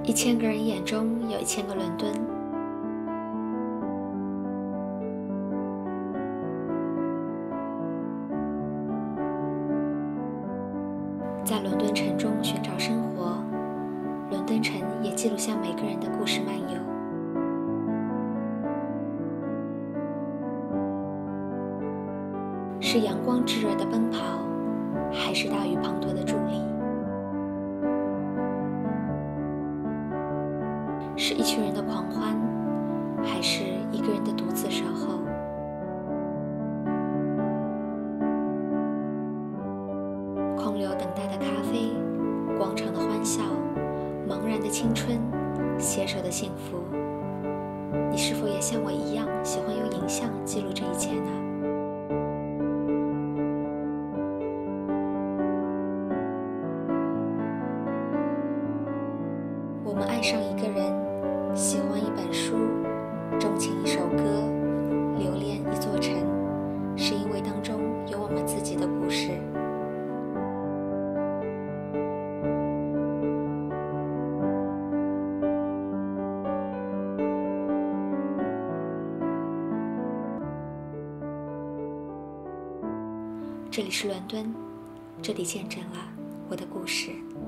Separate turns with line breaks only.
1000个人眼中有1000个伦敦。在伦敦城中寻找生活，伦敦城也记录下每个人的故事漫游。是阳光炙热的奔跑，还是大雨滂沱的伫立？是一群人的狂欢，还是一个人的独自守候？空留等待的咖啡，广场的欢笑，茫然的青春，携手的幸福。你是否也像我一样，喜欢用影像记录这一切呢？我们爱上一个人，喜欢一本书，钟情一首歌，留恋一座城，是因为当中有我们自己的故事。这里是伦敦，这里见证了我的故事。